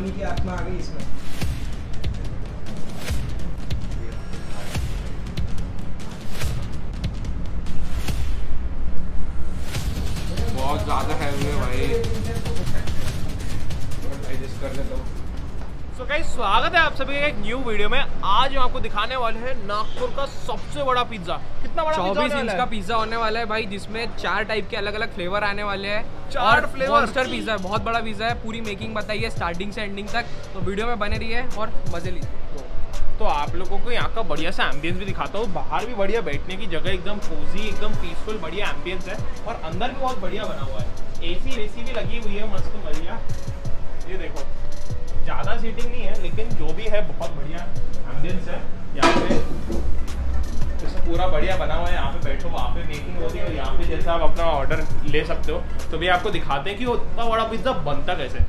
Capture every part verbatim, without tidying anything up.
Pepperoni की आत्मा आ गई इसमें। बहुत ज़्यादा हैवी है भाई। एडजस्ट कर लेता हूँ। तो गाइस स्वागत है आप सभी का एक न्यू वीडियो में। आज हम आपको दिखाने वाले हैं नागपुर का सबसे बड़ा पिज्जा। कितना बड़ा? चौबीस इंच का पिज्जा होने वाला है भाई, जिसमें चार टाइप के अलग अलग फ्लेवर आने वाले हैं। चार फ्लेवर। मॉन्स्टर पिज्जा है, बहुत बड़ा पिज्जा है। पूरी मेकिंग बताइए स्टार्टिंग से एंडिंग तक, तो वीडियो में बने रहिए और मजे लीजिए। तो आप लोगों को यहाँ का बढ़िया सा एम्बियंस भी दिखाता हूँ। बाहर भी बढ़िया बैठने की जगह, एकदम कोजी, एकदम पीसफुल, बढ़िया एम्बियंस है। और अंदर भी बहुत बढ़िया बना हुआ है। एसी वेसी भी लगी हुई है, मस्त बढ़िया। ये देखो, ज़्यादा सीटिंग नहीं है, लेकिन जो भी है बहुत बढ़िया एम्बियंस है। यहाँ पे जैसे पूरा बढ़िया बना हुआ है। यहाँ पे बैठो, वहाँ पे मेकिंग होती है और यहाँ पे जैसे आप अपना ऑर्डर ले सकते हो। तो भी आपको दिखाते हैं कि वो इतना बड़ा पिज्ज़ा बनता कैसे।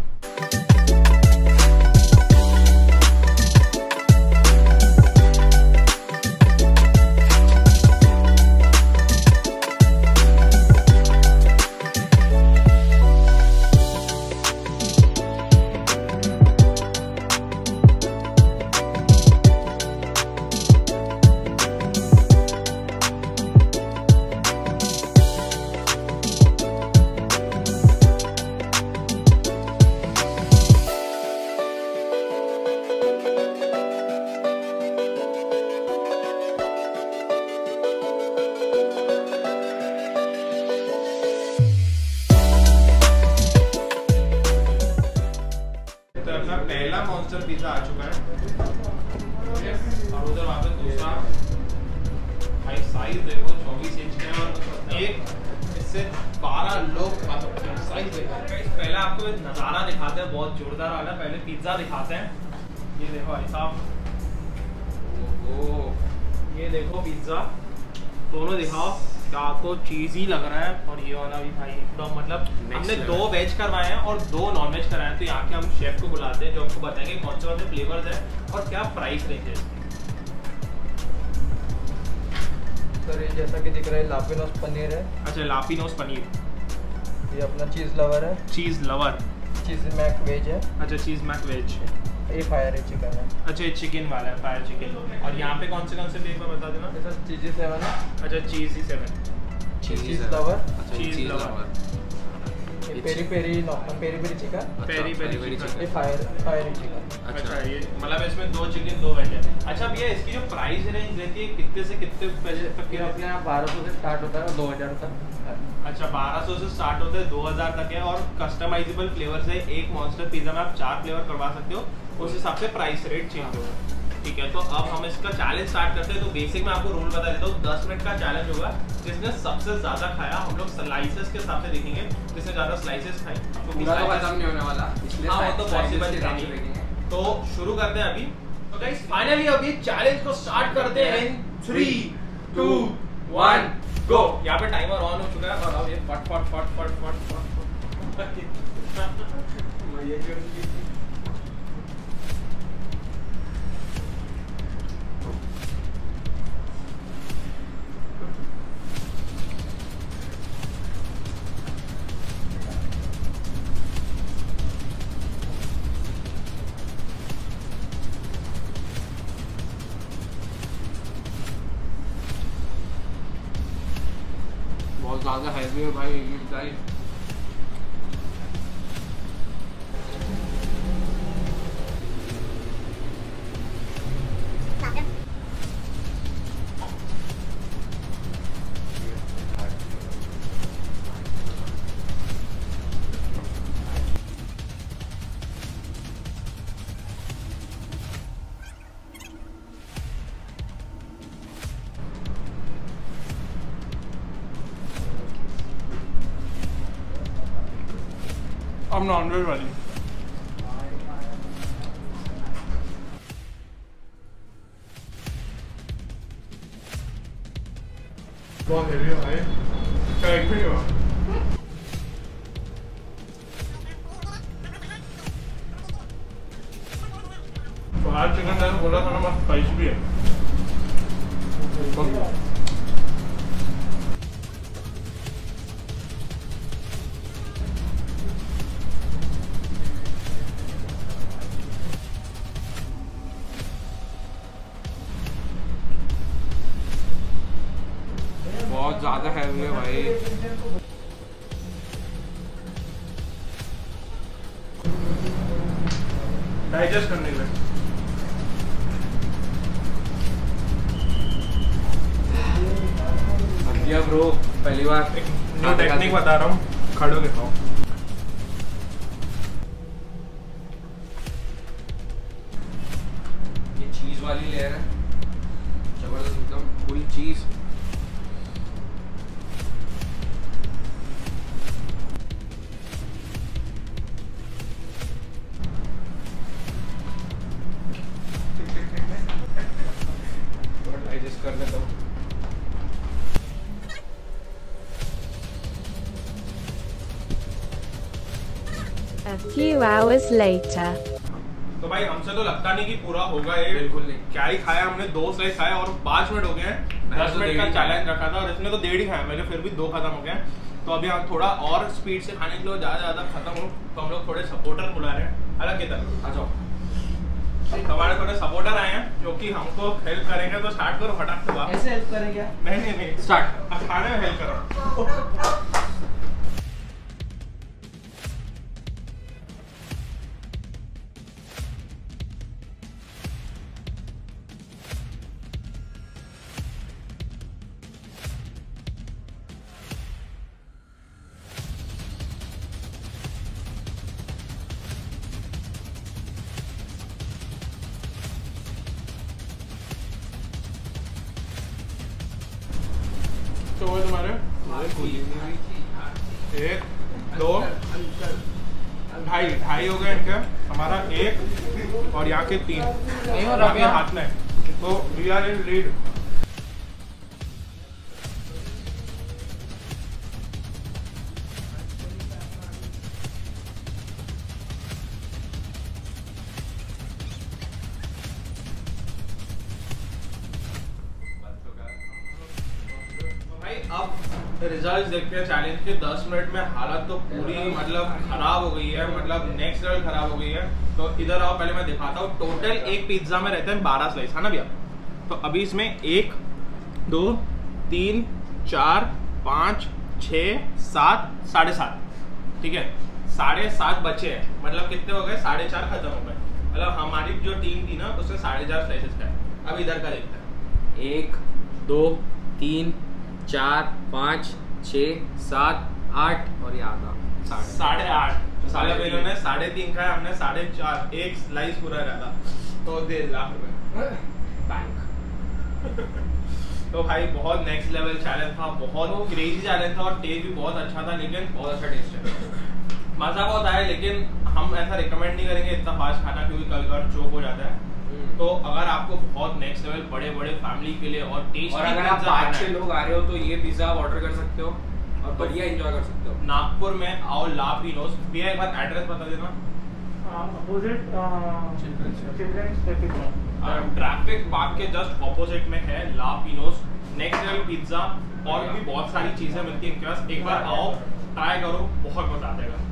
पहला मॉन्स्टर पिज्जा आ चुका है और उधर वहाँ पे दूसरा। भाई साइज देखो, चौबीस इंच का है और एक इससे बारह लोग खा सकते हैं। साइज देखो। पहले आपको एक नज़ारा दिखाते हैं, बहुत जोरदार वाला। पहले पिज्जा दिखाते हैं। ये देखो भाई साहब, ओह ये देखो पिज्जा, दोनों दिखाओ। क्या तो चीज़ी लग रहा है। और ये वाला भी भाई एकदम, मतलब हमने दो वेज करवाए हैं और दो नॉन वेज कराए हैं। तो यहाँ के हम शेफ को बुलाते हैं जो आपको बताएंगे कौन से कौन से फ्लेवर्स हैं और क्या प्राइस रेंज है। सर ये जैसा कि दिख रहा है लापिनोस पनीर है। अच्छा, लापिनोस पनीर। ये अपना चीज़ लवर है। Cheese lover. Cheese mac veg है। अच्छा, चीज़ मैक वेज। ये फायर है, चिकन है। अच्छा, ये चिकन वाला है, फायर चिकन। और यहाँ पे कौन से कौन से फ्लेवर बता देना। ये सर चीज़ी सेवन है। अच्छा, cheesy seven. Cheese lover. Cheese lover. ये peri peri peri peri chicken. Peri peri chicken. ये फायर फायर चिकन। अच्छा, ये मतलब इसमें दो चिकन दो वेज है। अच्छा भैया, इसकी जो प्राइस रेंज रहती है कितने से कितने पैसे तक की? अपने यहाँ बारह सौ से स्टार्ट होता है, दो हज़ार तक। अच्छा, बारह सौ से स्टार्ट होता है, दो हज़ार तक है। और कस्टमाइजेबल फ्लेवर से एक मॉन्स्टर पिज्जा में आप चार फ्लेवर करवा सकते हो। उस हिसाब से प्राइस रेट चेंज होगा। ठीक है, तो अब हम इसका चैलेंज स्टार्ट करते हैं। तो बेसिक में आपको रूल बता देता हूँ। दस मिनट का चैलेंज होगा। जिसने सबसे ज्यादा खाया, हम लोग स्लाइसेस के हिसाब से देखेंगे, जिसने ज्यादा स्लाइसेस खाई तो पूरा तो खत्म नहीं होने वाला, इसलिए हाँ, वो तो पॉसिबल नहीं। तो शुरू करते हैं अभी। तो गाइस फाइनली अभी चैलेंज को स्टार्ट करते हैं। Three two one go. यहाँ पे टाइमर ऑन हो चुका है और अब ये फट फट फट फट फट फट बहुत ज़्यादा हैवी है भाई ये पिज्जा। अब नॉनवेज वाली। बहुत हेवी है भाई। क्या एक भी हुआ? फायर चिकन मैंने बोला था ना, मस्त स्पाइसी भी है। भाई। डाइजेस्ट करने के लिए बढ़िया ब्रो, पहली बार न्यू टेक्निक बता रहा हूँ, खड़े होके खाओ। ये चीज वाली लेयर है, जबरदस्त एकदम फुल चीज। डाइजेस्ट करने दो। A few hours later. तो भाई हमसे तो लगता नहीं कि पूरा होगा ये, बिल्कुल नहीं। क्या ही खाया हमने, दो स्लाइस खाया और पाँच मिनट हो गए हैं। मैंने दस तो मिनट डेढ़ का ही चैलेंज खाया। रखा था और इसने तो डेढ़ ही खाया, मेरे फिर भी दो खत्म हो गए। तो अभी हम थोड़ा और स्पीड से खाने के लिए ज़्यादा ज़्यादा खत्म हो, तो हम लोग थोड़े सपोर्टर बुला रहे हैं अलग की तरफ। आ जाओ। हमारे थोड़े सपोर्टर आए हैं जो कि हमको हेल्प करेंगे, तो स्टार्ट करो फटाक से। ऐसे हेल्प करें क्या? नहीं नहीं नहीं, स्टार्ट। अब खाने में हेल्प करो। तो वो तुम्हारे एक दो ढाई ढाई हो गए इनके, हमारा एक और यहाँ के तीन नहीं हो बाकी रहा हाथ में, तो वी आर इन लीड। अब रिजल्ट देखते हैं चैलेंज के। दस मिनट में हालत तो पूरी मतलब खराब हो गई है, मतलब नेक्स्ट लेवल खराब हो गई है। तो इधर आओ, पहले मैं दिखाता हूँ। टोटल एक पिज्जा में रहते हैं बारह स्लाइस, है ना भैया? तो अभी इसमें एक दो तीन चार पाँच छः सात साढ़े सात, ठीक है, साढ़े सात बचे हैं। मतलब कितने हो गए? साढ़े चार खत्म हो गए। मतलब हमारी जो टीम थी ना उसने साढ़े चार स्लाइसेस खाए। अब इधर का देखते हैं। एक दो तीन चार पाँच छः सात आठ और ये आधा साढ़े आठ। साढ़े इन्होंने साढ़े तीन खाया, हमने साढ़े चार, एक स्लाइस पूरा रहा। तो डेढ़ लाख रुपए बैंक। तो भाई बहुत नेक्स्ट लेवल चैलेंज था, बहुत क्रेजी चैलेंज था और टेस्ट भी बहुत अच्छा था। लेकिन बहुत अच्छा टेस्ट है, मजा बहुत आया। लेकिन हम ऐसा रिकमेंड नहीं करेंगे इतना फास्ट खाना, क्योंकि कभी कभी चोक हो जाता है। तो अगर आपको बहुत नेक्स्ट लेवल बड़े बड़े फैमिली के लिए और टेस्ट, और अगर आप पाँच छह लोग आ रहे हो तो ये पिज्जा आप ऑर्डर कर सकते हो और बढ़िया एंजॉय कर सकते हो। नागपुर में आओ ला पिनोज। भैया एक बार एड्रेस बता देना। Opposite children's traffic traffic park के जस्ट ऑपोजिट में है La Pino'z. Next level pizza और भी बहुत सारी चीजें मिलती है इनके पास। एक बार आओ, ट्राई करो, बहुत मजा आएगा।